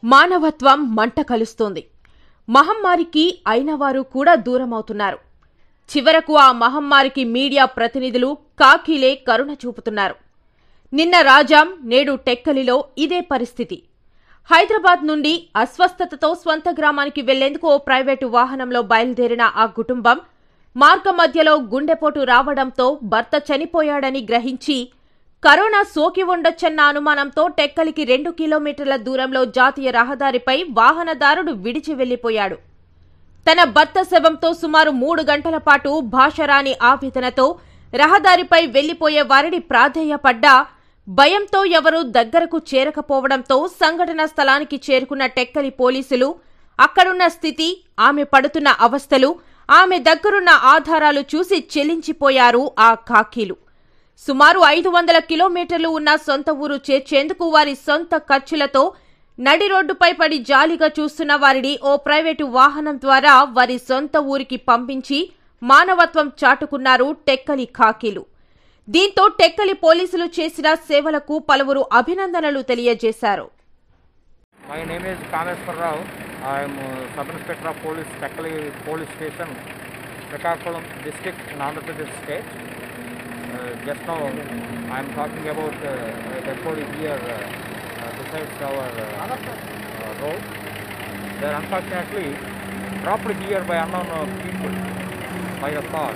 మానవత్వం మంట కలుస్తోంది. మహమ్మారికి అయినవారు కూడా దూరమవుతున్నారు. చివరకు ఆ మహమ్మారికి మీడియా ప్రతినిధులు కాకీలే కరుణ చూపుతున్నారు. నిన్న రాజాం, నేడు టెక్కలిలో ఇదే పరిస్థితి. హైదరాబాద్ నుండి అస్వస్థతతో స్వంత గ్రామానికి వెళ్లేందుకు ఓ ప్రైవేటు వాహనంలో బయలుదేరిన ఆ కుటుంబం మార్గమధ్యలో గుండెపోటు రావడంతో భర్త చనిపోయాడని గ్రహించి కరోనా సోకి ఉండొచ్చన్న అనుమానంతో టెక్కలికి 2 కిలోమీటర్ల దూరంలో జాతీయ రహదారిపై వాహనదారుడు విడిచి వెళ్లిపోయాడు. తన భర్త శవంతో సుమారు 3 గంటల పాటు భాషరాని ఆవేదనతో రహదారిపై వెళ్లిపోయే వారిని ప్రాధేయపడ్డా భయంతో ఎవరూ దగ్గరకు చేరకపోవడంతో సంఘటనా స్థలానికి చేరుకున్న టెక్కలి పోలీసులు అక్కడున్న స్థితి, ఆమె పడుతున్న అవస్థలు, ఆమె దగ్గరున్న ఆధారాలు చూసి చెల్లించిపోయారు ఆ కాకీలు. సుమారు 500 కిలోమీటర్లు ఉన్న సొంత ఊరు చేర్చేందుకు వారి సొంత ఖర్చులతో నడి రోడ్డుపై పడి జాలిగా చూస్తున్న వారిని ఓ ప్రైవేటు వాహనం ద్వారా వారి సొంత ఊరికి పంపించి మానవత్వం చాటుకున్నారు టెక్కలి కాకీలు. దీంతో టెక్కలి పోలీసులు చేసిన సేవలకు పలువురు అభినందనలు తెలియజేశారు. My name is Kameshwar Rao. I am Sub Inspector of Police, Tekkali Police Station, Srikakulam District in Andhra Pradesh State. Just now I am talking about a dead body here besides our road. They are unfortunately dropped here by unknown people by the car.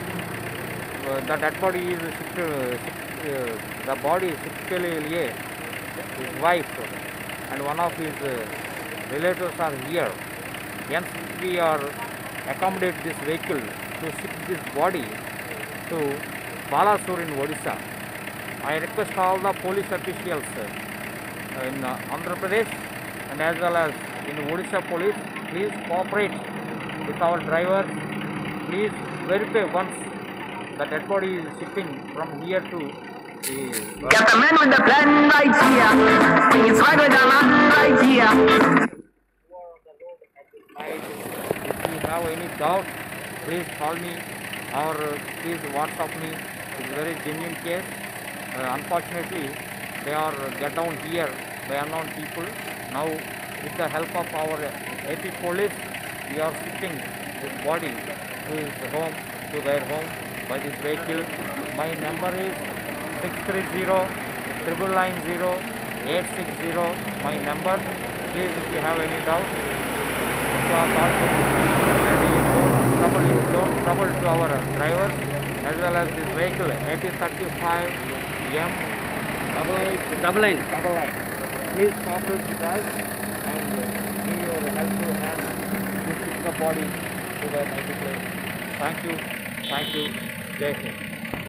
The dead body is the body is Sikhteliye, his wife and one of his relatives are here. Hence we are accommodate this vehicle to shift this body to Balasur in Odisha. I request all the police officials in Andhra Pradesh and as well as in Odisha police, please cooperate with our drivers. Please verify once the dead body is shifting from here to the... Got the man with the plan right here. It's right with the man right here. If you have any doubt, please call me or please WhatsApp me. It's a very genuine case. Unfortunately, they are get down here by unknown people. Now, with the help of our AP police, we are shifting this body to his home, to their home by this vehicle. My number is 630-990-860. My number. Please, if you have any doubt, don't trouble to our drivers as well as this vehicle 8035 M double line. Please cooperate with us and give your helpful hand to shift the body to the native place. Thank you. Jai Hind.